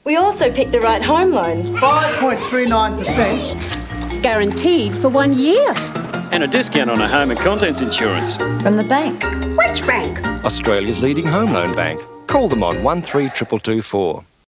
We also picked the right home loan. 5.39%. Guaranteed for 1 year. And a discount on a home and contents insurance. From the bank. Which bank? Australia's leading home loan bank. Call them on 132224.